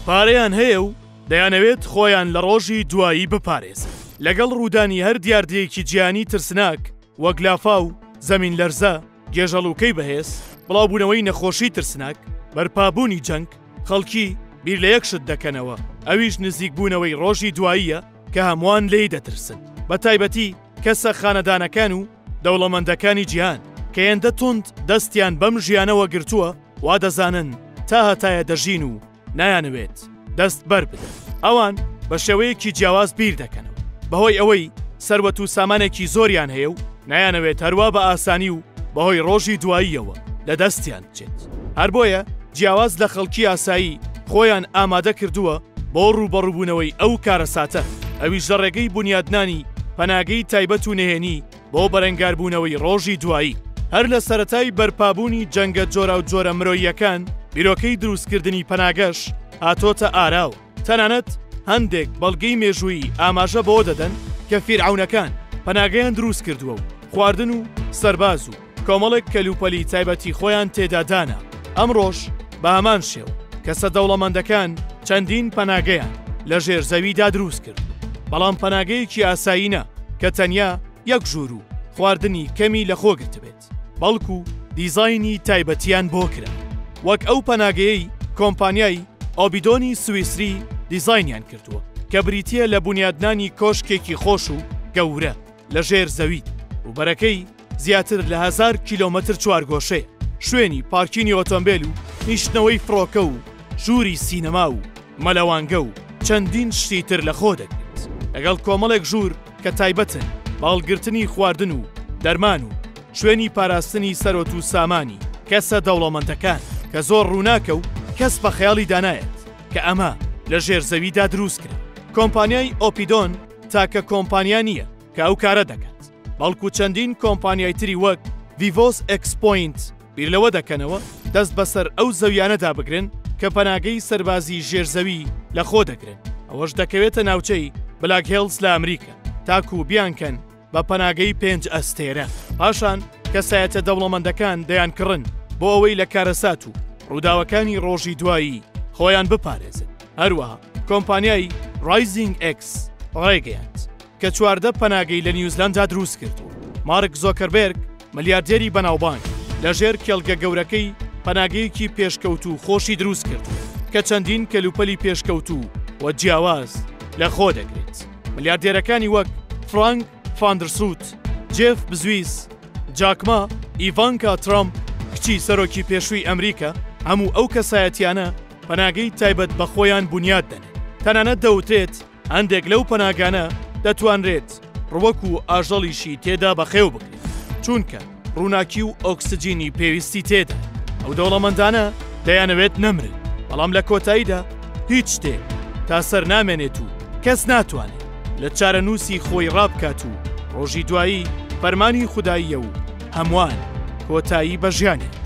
پارەیان هەیە و دەیانەوێت خۆیان لە ڕۆژی دوایی بپارێزن لەگەڵ ڕوودانی هەر دیاردەیەکی جیهانی ترسناک وەک لافا و زەمین لەرزە گێژەڵوکەی بەهێز بڵاوبوونەوەی نەخۆشی ترسناک بەرپابوونی جەنگ خەڵکی بیر لە یەکشت دەکەنەوە ئەویش نزیکبوونەوەی ڕۆژی دواییە کە هەمووان لێی دەترسن بە تایبەتی کەسە خانەدانەکان و دەوڵەمەندەکانی جیهان کە هێندە توند دەستیان بەم ژیانەوە گرتووە وا دەزانن تا هەتایە دەژین و نایانوێت دەست بەر بدەن ئەوان بە شێوەیەکی جیاواز بیر دەکەنەوە بەهۆی ئەوەی سەروەت و سامانێکی زۆریان هەیە و نایانەوێت هەروە بە ئاسانی و بەهۆی ڕۆژی دواییەوە لە دەستیان بچێت هەر بۆیە جیاواز لە خەڵکی ئاسایی خۆیان ئامادە کردووە بۆ ڕوبەڕووبوونەوەی ئەو کارەساتە ئەویش لە ڕێگەی بنیادنانی پەناگەی تایبەت و نهێنی بۆ بەرەنگاربوونەوەی ڕۆژی دوایی هەر لە سەرەتای بەرپابوونی جەنگە جۆرە و جۆرە مرۆییەکان بیرۆکەی دروستکردنی پەناگەش هاتۆتە ئاراوە تەنانەت هەندێک بەڵگەی مێژووی ئاماژە بۆ دەدەن کە فیرعونەکان پەناگەیان دروست کردووە و خواردن و سەرباز و کۆمەڵێک کەلوپەلی تایبەتی خۆیان تێدادانە ئەمڕۆژ بە هەمان شێوە کە سەردەوڵەمەندەکان چەندین پەناگەیان لە ژێرزەویدا دروست کرد بەڵام پەناگەیەکی ئاساییە کە تەنیا یەک ژوور و خواردنی کەمی لە خۆگرت بێت بەڵکو دیزاینی تایبەتیان بۆ کرا وەک ئەو پەناگەیەی کۆمپانیای ئۆبیدۆنی سویسری دیزاینیان کردووە کە بریتیە لە بنیادنانی کۆشکێکی خۆش و گەورە لە ژێر زەوی و بەرەکەی زیاتر لە 1000 کیلۆمەتر چوارگۆشەیە شوێنی پارکینی ئۆتۆمبیل و نیشتنەوەی فڕۆکە و ژووری سینەما و مەلەوانگە و چەندین شتی تر لە خۆ دەگرێت لەگەڵ کۆمەڵێک ژوور کە تایبەتن باڵگرتنی خواردن و دەرمان و شوێنی پاراستنی سەرۆت و سامانی کەسە دەوڵەمەندەکان کە زۆر ڕووناکە و کەس بە خەیاڵی دانایەت کە ئەمە لە ژێرزەویدا دروست کرا کۆمپانیای ئۆپیدۆن تاکە کۆمپانیا نییە کە ئەو کارە دەکات بەڵکو چەندین کۆمپانیای تری وەک ڤیڤۆس ئەکسپۆینت بیر لەوە دەکەنەوە دەست بەسەر ئەو زەویانەدا بگرن کە پەناگەی سەربازی ژێرزەوی لە خۆ دەگرن ئەوەش دەکەوێتە ناوچەی بلاک هێڵز لە ئەمریکا تاکو بیانکەن بە پەناگەی 5 ئەستێرە پاشان کەسایەتە دەوڵەمەندەکان دەیان کڕن بۆ ئەوەی لە کارەسات و ڕووداوەکانی ڕۆژی دوایی خۆیان بپارێزن هەروەها کۆمپانیای ڕایزینگ ئێکس ڕێگەیاند کە 14 پەناگەی لە نیوزلاندا دروست کردو مارک زۆکەربێرگ ملیاردێری بەناوبانگ لەژێر کێڵگە گەورەکەی پەناگەیەکی پێشکەوت و خۆشی دروست کرد کە چەندین کەلوپەلی پێشکەوت و وە جیاواز لە خۆ دەگرێت ملیاردێرەکانی وەک فرانک فاندرسوت جێف بزویس جاکما ئیڤانکا ترامپ کچی سەرۆکی پێشووی ئەمریکا هەموو ئەو کەسایەتیانە پەناگەی تایبەت بە خۆیان بنیاد دەنێت تەنانەت دەوترێت هەندێک لەو پەناگانە دەتوانرێت ڕوەک و ئاژەڵیشی تێدا بەخێو بکرێت چونکە ڕووناکی و ئۆکسجینی پێویستی تێدا ئەو دەوڵەمەندانە دەیانەوێت نەمرن بەڵام لە کۆتاییدا هیچ شتێک تا سەر نامێنێت و کەس ناتوانێت لە چارەنووسی خۆی ڕابکات و ڕۆژی دوایی فەرمانی خوداییە و هەمووان کۆتایی بە ژیانێت